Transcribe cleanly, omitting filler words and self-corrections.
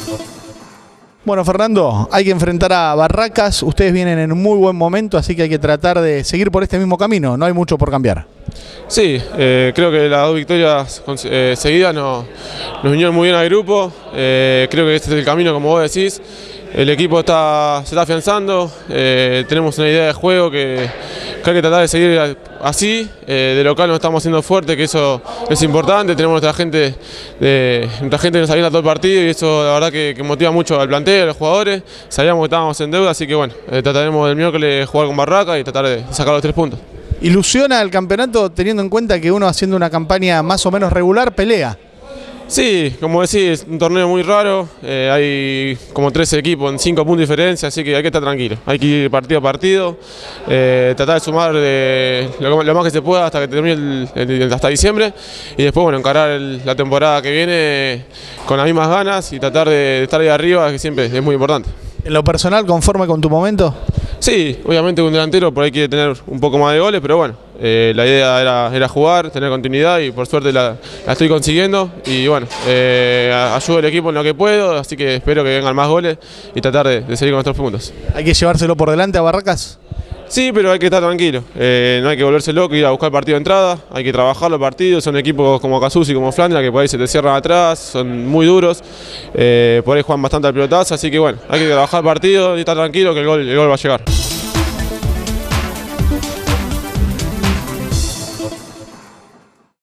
Bueno, Fernando, hay que enfrentar a Barracas, ustedes vienen en un muy buen momento, así que hay que tratar de seguir por este mismo camino, no hay mucho por cambiar. Sí, creo que las dos victorias seguidas nos unieron muy bien al grupo, creo que este es el camino como vos decís, el equipo se está afianzando, tenemos una idea de juego que hay que tratar de seguir así, de local nos estamos haciendo fuerte, que eso es importante, tenemos nuestra gente que nos alienta todo el partido y eso la verdad que motiva mucho al plantel, a los jugadores, sabíamos que estábamos en deuda, así que bueno, trataremos el miércoles jugar con Barracas y tratar de sacar los 3 puntos. ¿Ilusiona el campeonato teniendo en cuenta que uno haciendo una campaña más o menos regular pelea? Sí, como decís, es un torneo muy raro, hay como 13 equipos en 5 puntos de diferencia, así que hay que estar tranquilo, hay que ir partido a partido, tratar de sumar lo más que se pueda hasta que termine hasta diciembre y después bueno, encarar la temporada que viene con las mismas ganas y tratar de estar ahí arriba, que siempre es muy importante. ¿En lo personal conforme con tu momento? Sí, obviamente un delantero por ahí quiere tener un poco más de goles, pero bueno, la idea era jugar, tener continuidad y por suerte la estoy consiguiendo y bueno, ayudo al equipo en lo que puedo, así que espero que vengan más goles y tratar de seguir con nuestros puntos. ¿Hay que llevárselo por delante a Barracas? Sí, pero hay que estar tranquilo, no hay que volverse loco, ir a buscar partido de entrada, hay que trabajar los partidos, son equipos como Casusi y como Flandria que por ahí se te cierran atrás, son muy duros, por ahí juegan bastante al pelotazo, así que bueno, hay que trabajar el partido y estar tranquilo que el gol va a llegar.